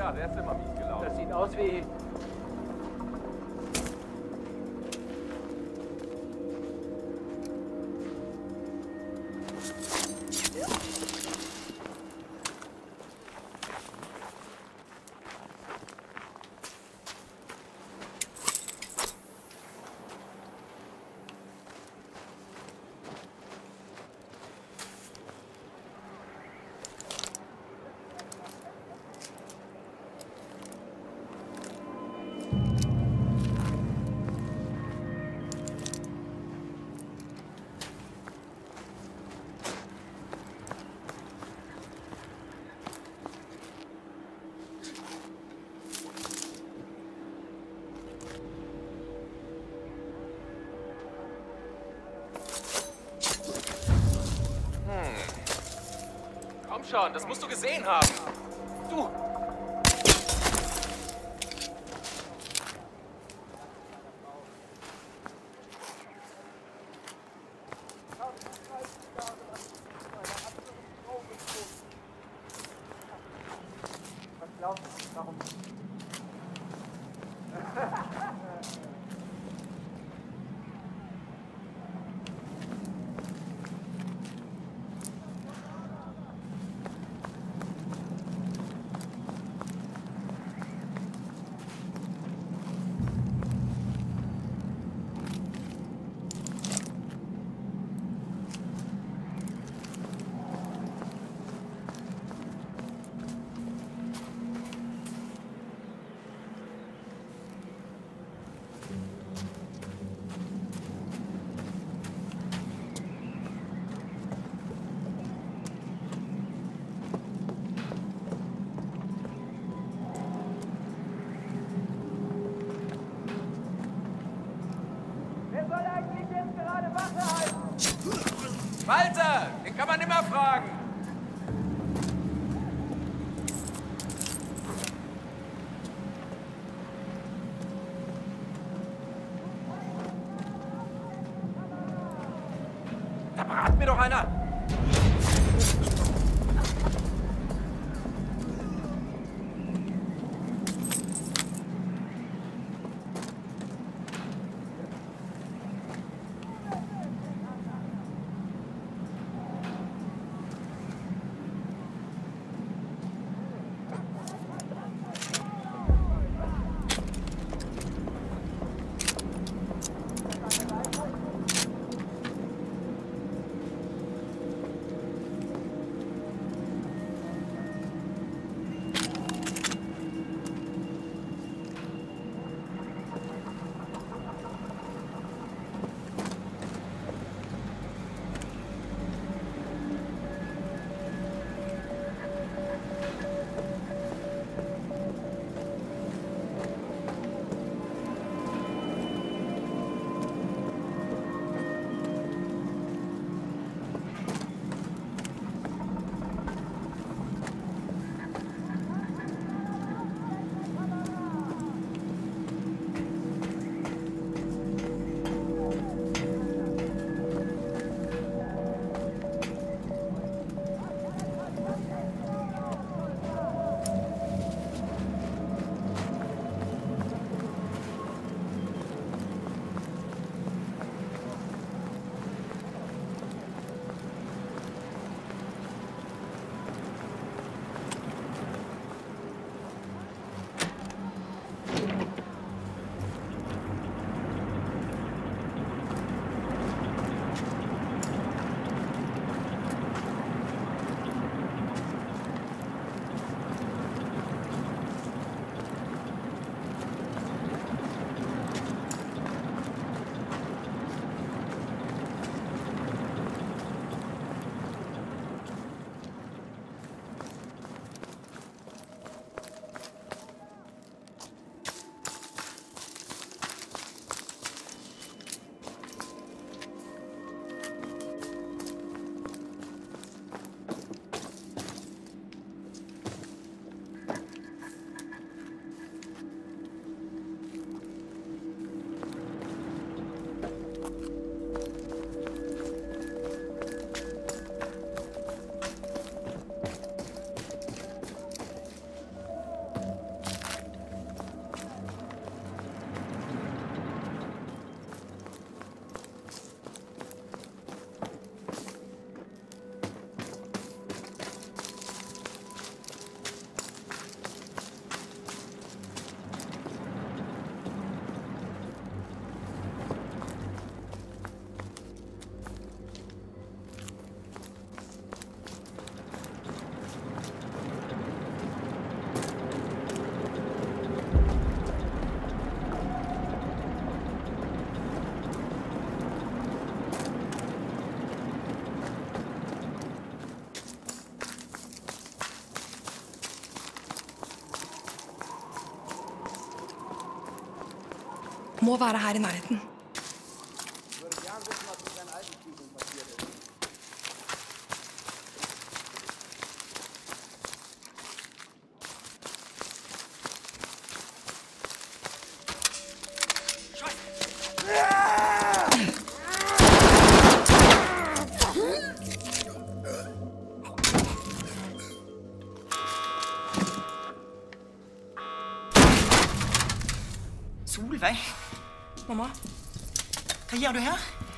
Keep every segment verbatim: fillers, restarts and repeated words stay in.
Ja, der ist immer mies gelaufen. Das sieht aus wie... Schon, das musst du gesehen haben. Du! Was glaubst du? Warum? Walter, den kann man immer fragen. Da brat mir doch einer. Må være her i nærheten. Solveig? Mamma? Hva gjør du her?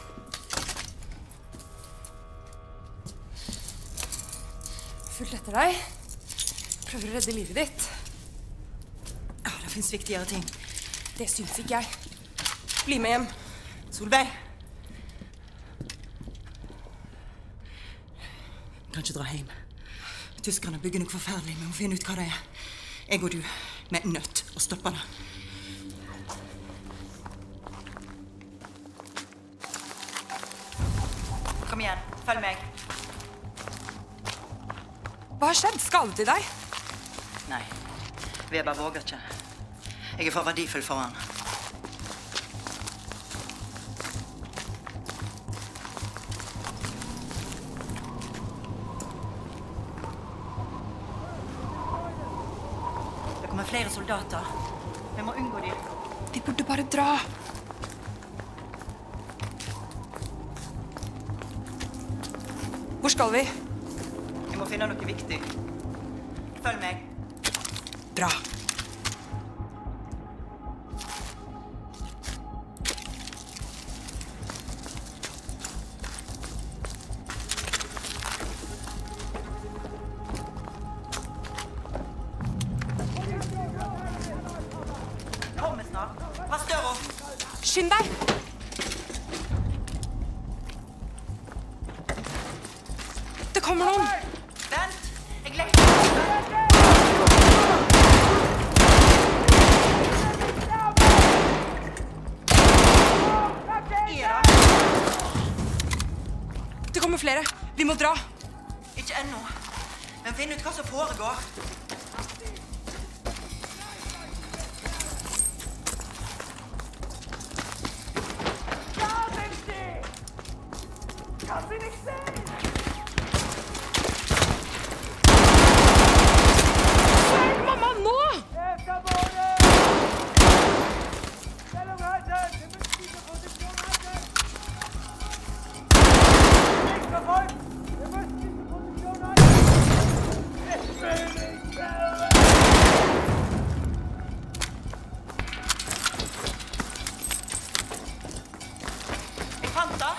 Fulgt etter deg. Prøver å redde livet ditt. Ja, det finnes viktigere ting. Det syns ikke jeg. Bli med hjem. Solveig! Kan ikke dra hjem. Tyskerne bygger noe forferdelig. Vi må finne ut hva det er. Jeg og du, vi er nødt å stoppe det. Kom igjen, følg meg. Hva har skjedd? Skadet de deg? Nei, Weber våger ikke. Jeg er for verdifull for han. Det kommer flere soldater. Vi må unngå dem. Vi burde bare dra. Hvor skal vi? Jeg må finne noe viktig. Følg meg. Bra. Kommer snart. Pass døra. Skynd deg! Det kommer noen! Vent! Jeg lekker. Det kommer flere. Vi må dra. Ikke ennå. Men finn ut hva som foregår. Mamma, nå! Jeg fant det.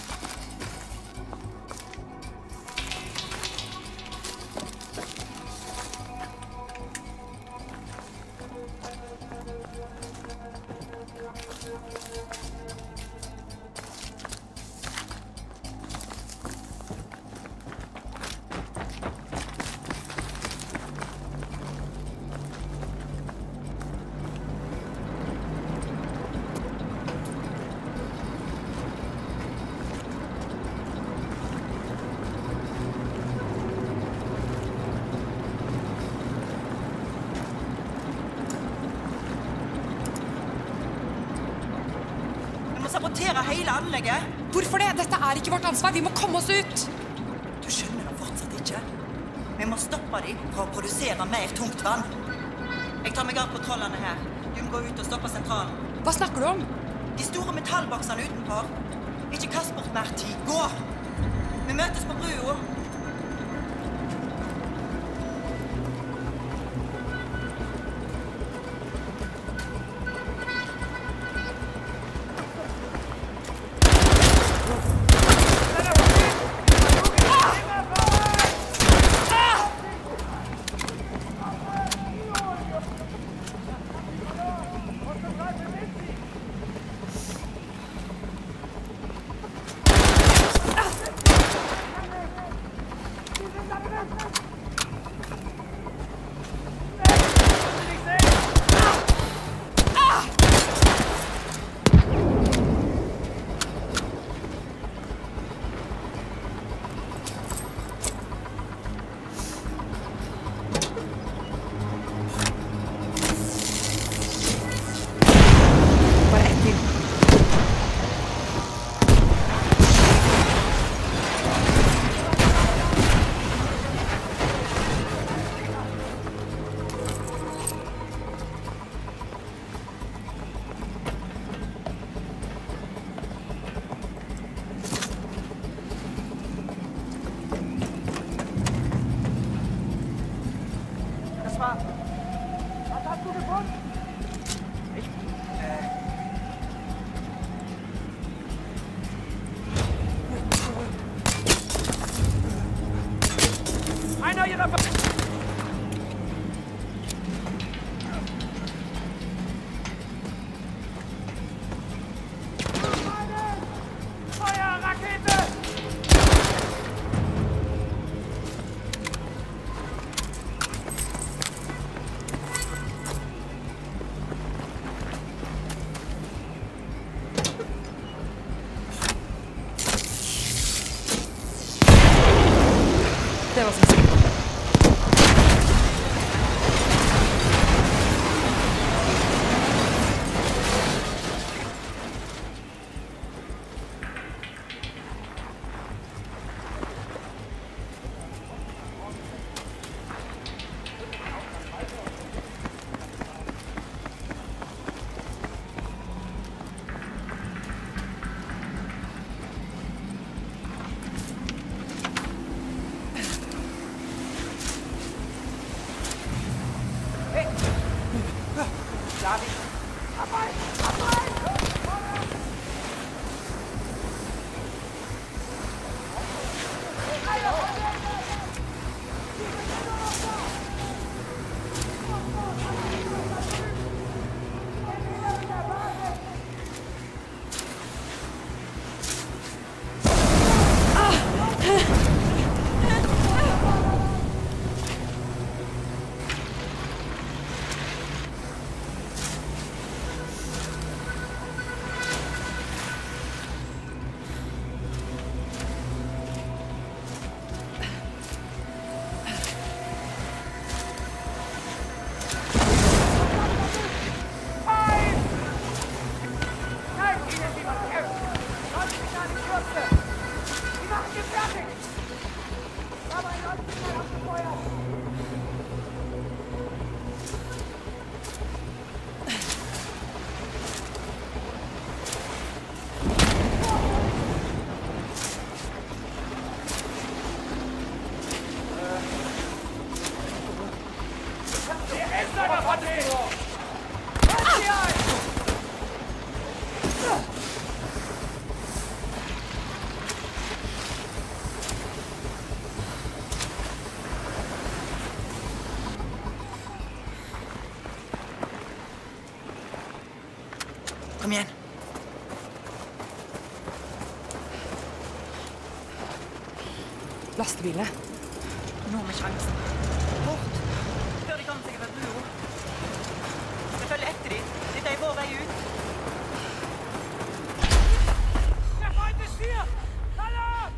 Vi må sabotere hele anlegget. Hvorfor det? Dette er ikke vårt ansvar. Vi må komme oss ut. Du skjønner det fortsatt ikke. Vi må stoppe dem fra å produsere mer tungt vann. Jeg tar meg av kontrollene her. Du må gå ut og stoppe sentralen. Hva snakker du om? De store metallboksene utenfor. Ikke kast bort mer tid. Gå! Vi møtes på brua. Ja. Was hast du gefunden? Ich, äh... Einer ihrer... Be Feuerrakete! Det var som sagt. Kom igjen. Lastebiler. Nå har vi sjansen. Fort! Før de kommer seg over brua. Vi følger etter dem. Dette er vår vei ut. Der Feind ist hier! Alarm!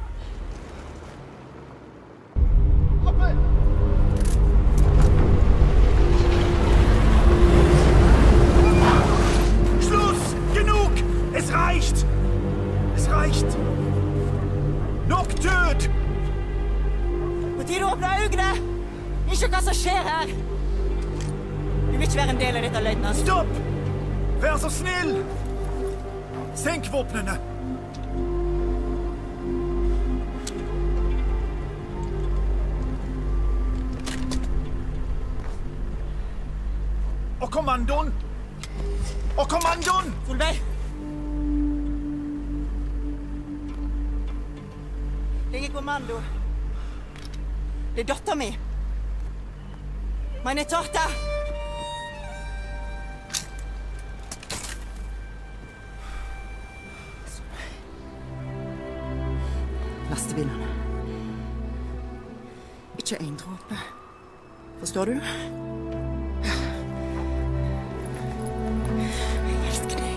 Schluss! Genug! Es reicht! Es reicht! Nok død! På tide å åpne øynene! Ikke hva som skjer her! Du vil ikke være en del av dette, løytnant. Stopp! Vær så snill! Senk våpnene! Og kommandoen! Og kommandoen! Solveig! Det er ingen kommando. Det er datteren min. Meine Tochter! Lastebilene. Ikke en dråpe. Forstår du? Jeg elsker deg.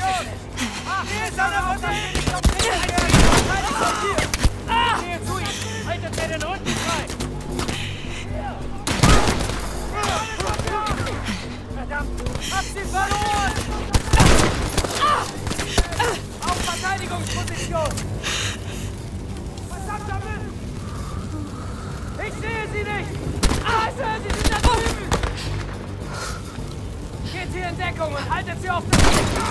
Position! Ah, hier ist einer von denen! Ich glaub, der ist hier! Ich gehe zu ihm! Haltet mir den Rücken frei! Verdammt! Hab sie verloren! Auf Verteidigungsposition! Verdammt damit! Ich sehe sie nicht! Ah, ich höre, sie sind da drüben! Geht hier in Deckung und haltet sie auf den Rücken!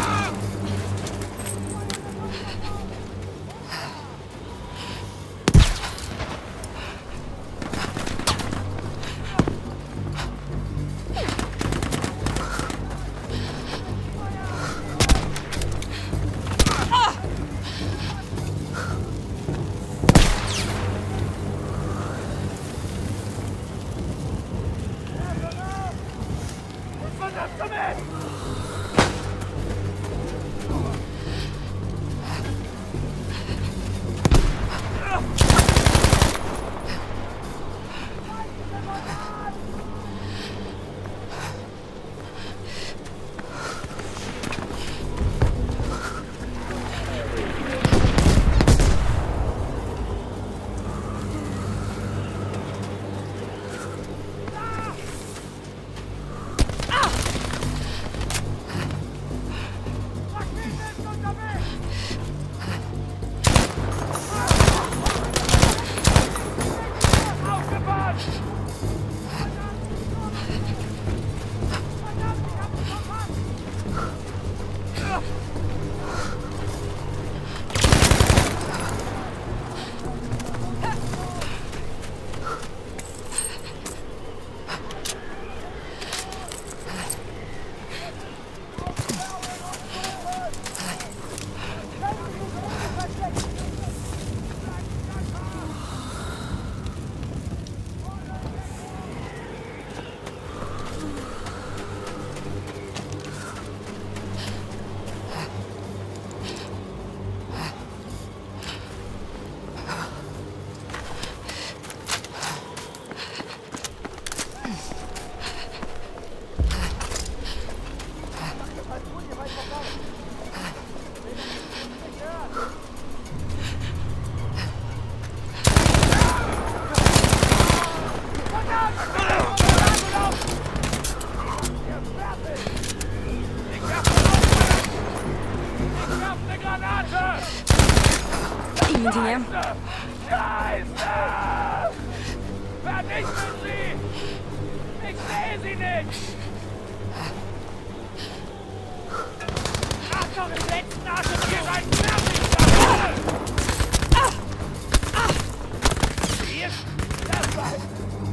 Ingenting igjen. Scheiße! Vernichten Sie! Ich sehe sie nicht! Achtung, im letzten Atem, ihr seid fertig! Hier ist das Bein!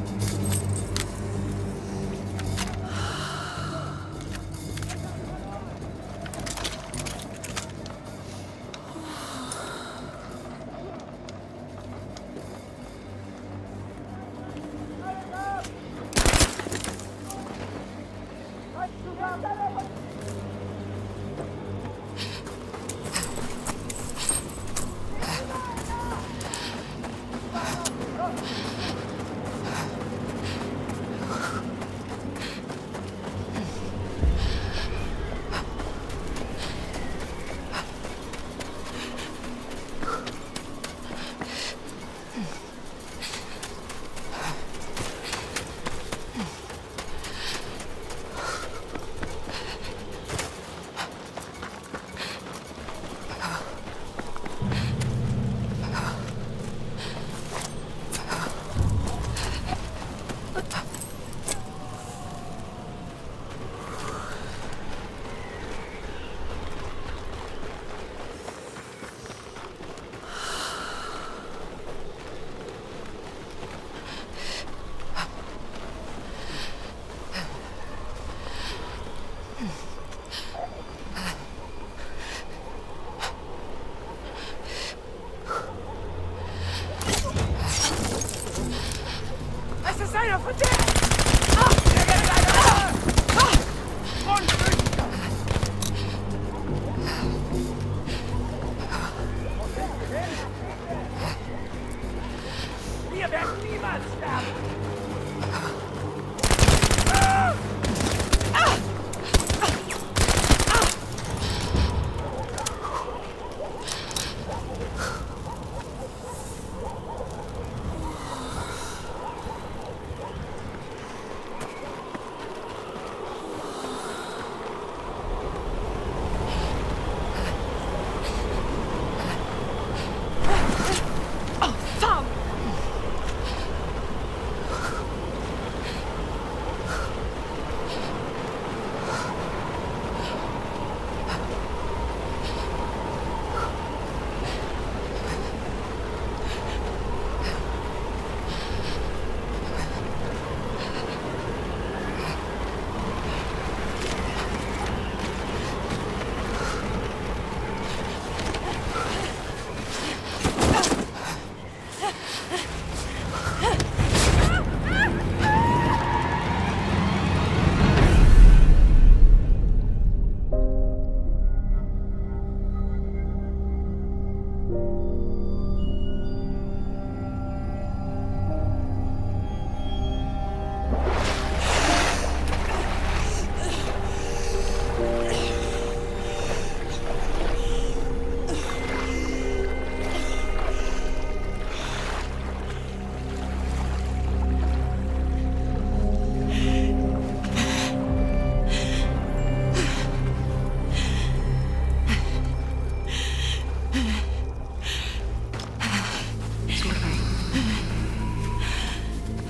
Einer von denen! Ah! Der geht leider! Ah! Und wir werden niemals sterben! Ah! Ah! Ah!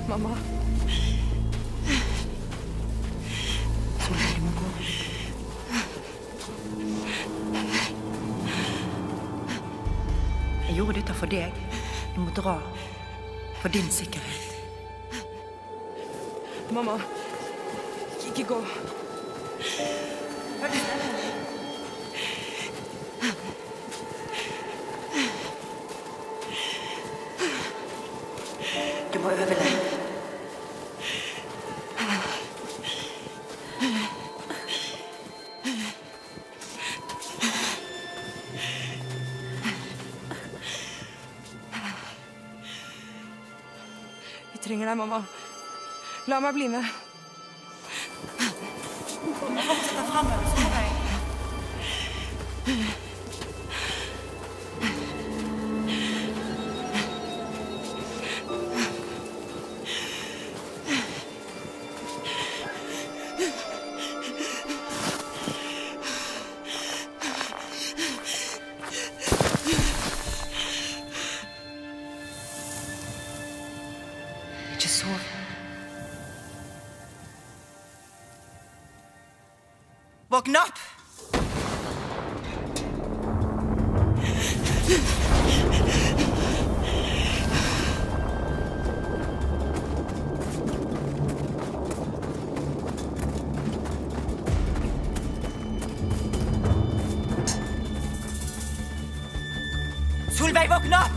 Mamma. Solveig, du må gå. Jeg gjorde dette for deg. Jeg må dra. For din sikkerhet. Mamma. Ikke gå. Hør det. Du må overleve. Vi trenger deg, mamma. La meg bli med. Du må fortsette fremover, Solveig. Ikke sov. Våkn opp! Solveig, våkn opp!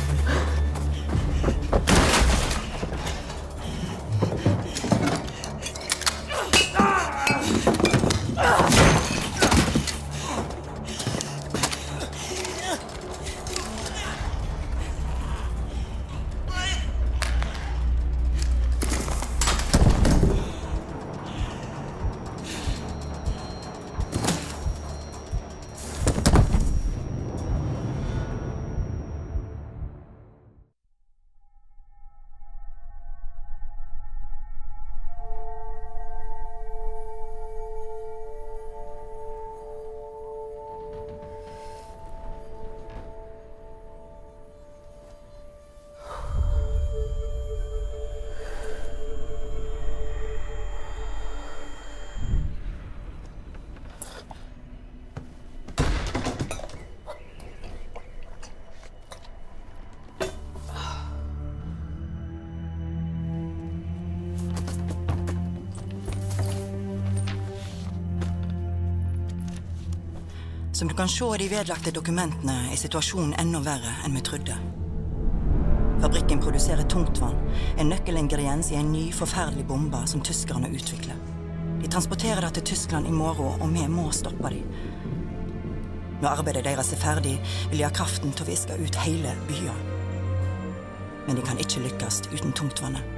Som du kan se i de vedlagte dokumentene, er situasjonen enda verre enn vi trodde. Fabrikken produserer tungtvann, en nøkkelingrediens i en ny, forferdelig bombe som tyskerne utvikler. De transporterer det til Tyskland i morgen, og vi må stoppe dem. Når arbeidet deres er ferdig, vil de ha kraften til å viske ut hele byen. Men de kan ikke lykkes uten tungtvannet.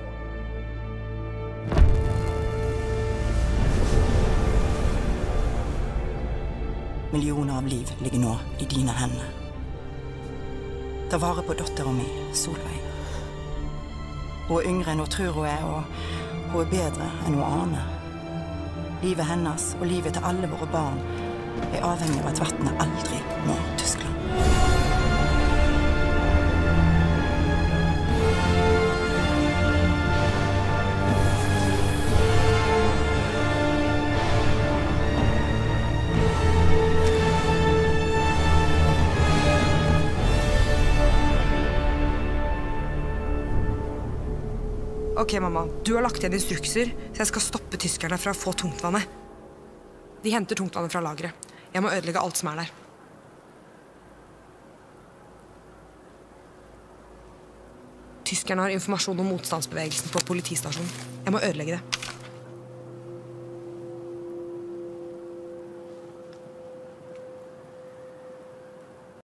Millioner av liv ligger nå i dine hender. Ta vare på datteren min, Solveig. Hun er yngre enn hun tror hun er, og hun er bedre enn hun aner. Livet hennes og livet til alle våre barn er avhengig av at vannet aldri når Tyskland. Ok, mamma. Du har lagt igjen instrukser, så jeg skal stoppe tyskerne fra å få tungtvannet. De henter tungtvannet fra lageret. Jeg må ødelegge alt som er der. Tyskerne har informasjon om motstandsbevegelsen på politistasjonen. Jeg må ødelegge det.